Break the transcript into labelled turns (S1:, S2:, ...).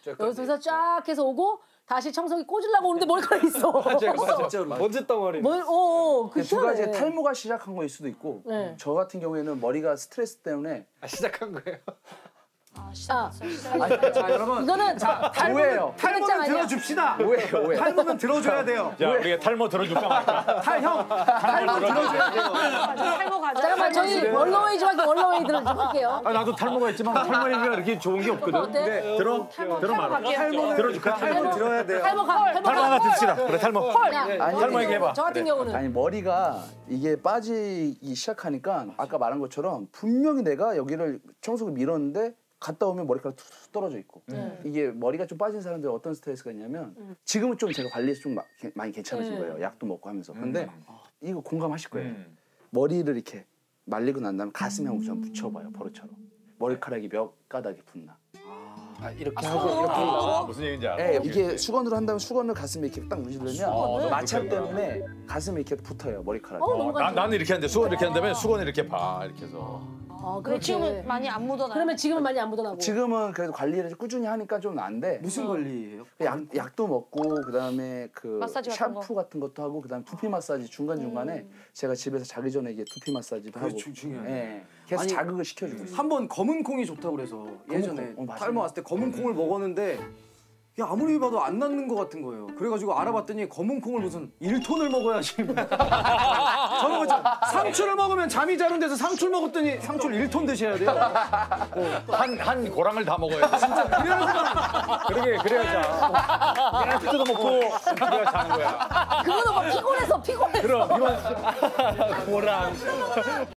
S1: 여기서 쫙 해서 오고 다시 청소기 꽂으려고 오는데 머리카락이 있어.
S2: 맞아요. 진짜로. 먼지 덩어리.
S1: 그
S3: 두 가지 탈모가 시작한 거일 수도 있고
S1: 네.
S3: 저 같은 경우에는 머리가 스트레스 때문에
S2: 시작한 거예요.
S1: 자,
S4: 여러분.
S1: 이거는
S3: 오해예요.
S4: 탈모는 들어줍시다.
S3: 오해.
S4: 탈모는 들어줘야 돼요.
S5: 야, 우리가 탈모 들어줄까 말까?
S4: 탈모 들어줘야 돼요.
S1: 탈모 가자. 잠깐만 저희 원로웨이 좀 할게요. 원로웨이 들어줄게요.
S5: 아, 나도 탈모가 있지만 탈모니까 이렇게 좋은 게 없거든.
S1: 어때?
S5: 들어 말아.
S4: 탈모는
S5: 들어줄까?
S4: 탈모 들어야 돼요.
S1: 탈모
S5: 탈모 하나 듭시다. 그래, 탈모. 탈모 얘기해봐.
S1: 저 같은 경우는
S3: 아니 머리가 이게 빠지기 시작하니까 아까 말한 것처럼 분명히 내가 여기를 청소기 밀었는데 갔다 오면 머리카락 툭툭 떨어져 있고 이게 머리가 좀 빠진 사람들 어떤 스트레스가 있냐면 지금은 좀 제가 관리해서 좀 많이 괜찮아진 거예요. 약도 먹고 하면서. 근데 이거 공감하실 거예요. 머리를 이렇게 말리고 난 다음에 가슴에 한번 우선 묻혀봐요. 버릇처럼. 머리카락이 몇 가닥이 붙나. 이렇게 하고 이렇게
S5: 무슨 얘기인지 알아?
S3: 네, 이게 수건으로 한다면 수건을 가슴에 이렇게 딱 문지르면 마찰 때문에 가슴에 이렇게 붙어요 머리카락이.
S5: 나는 이렇게 하는데 수건 이렇게 한 다음에 수건 이렇게 봐 이렇게 해서.
S1: 그래
S6: 지금은 많이 안 묻어나요?
S1: 그러면 지금은 많이 안 묻어나고.
S3: 지금은 그래도 관리를 꾸준히 하니까 좀 나은데
S4: 무슨 관리예요?
S3: 약도 먹고 그다음에 그
S6: 마사지 같은
S3: 샴푸 같은 것도 하고 그다음에 두피 마사지 중간중간에 제가 집에서 자기 전에 이게 두피 마사지도 하고
S4: 중요해요.
S3: 예, 계속
S4: 아니,
S3: 자극을 시켜주고 있어요.
S4: 한번 검은 콩이 좋다고 그래서 예전에
S3: 콩, 맞아요.
S4: 탈모 왔을 때 검은 콩을 먹었는데 야 아무리 봐도 안 낫는 것 같은 거예요. 그래가지고 알아봤더니 검은 콩을 무슨 1톤을 먹어야지. 저는 뭐죠? 상추를 먹으면 잠이 잘 온데서 상추를 먹었더니 상추를 1톤 드셔야 돼요.
S5: 한 고랑을 다 먹어야 돼.
S4: 진짜
S5: 그래야 자. 그냥 뜯어먹고 그래야 자는 거야.
S1: 그거는 막 피곤해서.
S5: 그럼 고랑.